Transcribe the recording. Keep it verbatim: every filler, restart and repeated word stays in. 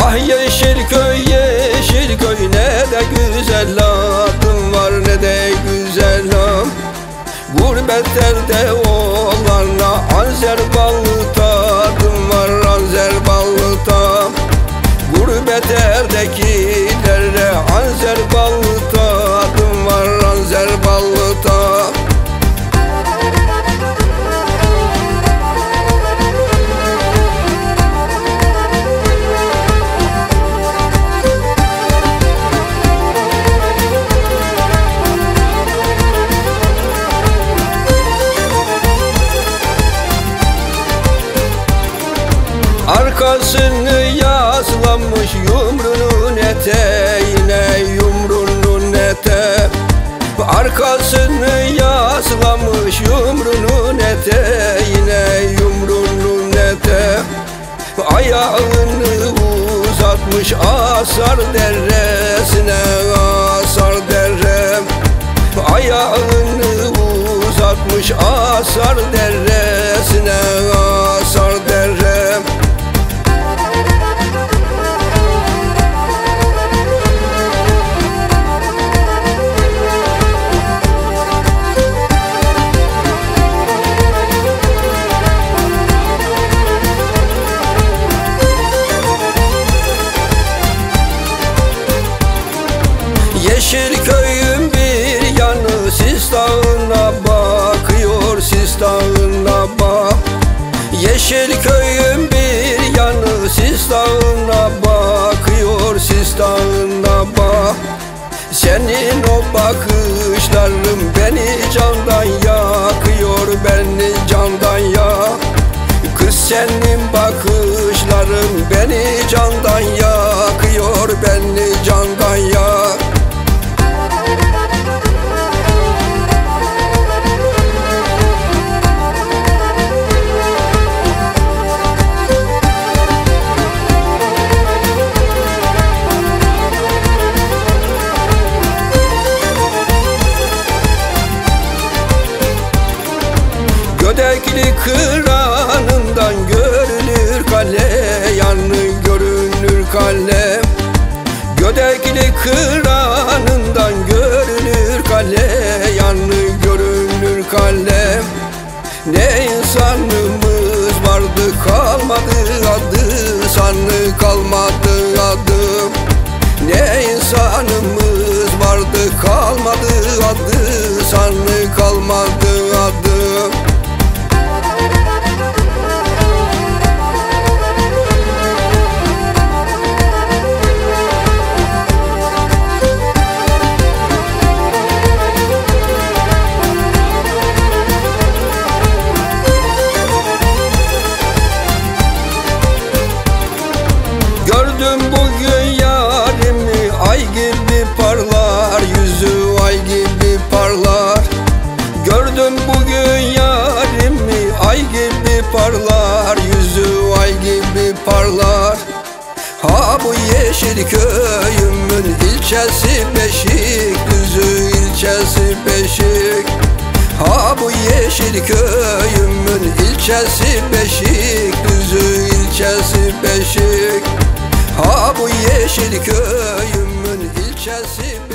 Ah Yeşilköy, Yeşilköy, ne de güzel adım var, ne de güzel am. Gurbet elde olanla anzer ballı tadım var, anzer ballı tam. Gurbet eldekilerle anzer ballı tadım var, anzer ballı tam. Arkasını yaslamış yumruğunun eteğine, yumruğunun eteğine. Arkasını yaslamış yumruğunun eteğine, yumruğunun eteğine. Ayağını uzatmış Asar Deresi'ne, Asar Derem. Ayağını uzatmış Asar Deresi'ne, Asar Derem. Yeşilköy'ün bir yanı Sis Dağı'na bakıyor, Sis Dağı'na bak. Yeşilköy'ün bir yanı Sis Dağı'na bakıyor, Sis Dağı'na bak. Senin o bakışların beni candan yakıyor, beni candan yak. Kız senin bakışların beni candan yakıyor, beni candan yak. Gödekli kıranından görünür kale, yanı görünür kale. Gödekli kıranından görünür kale, yanı görünür kale. Ne insanımız vardı, kalmadı adı, sanı kalmadı adı. Ne insanımız vardı, kalmadı adı, sanı kalmadı adı. Gördüm bugün yarimi, ay gibi parlar, yüzü ay gibi parlar. Gördüm bugün yarimi, ay gibi parlar, yüzü ay gibi parlar. Ha bu Yeşilköy'ümün ilçesi Beşikdüzü, ilçesi Beşik. Ha bu Yeşilköy'ümün ilçesi Beşikdüzü, ilçesi Beşik. Ha bu Yeşilköy'ümün ilçesi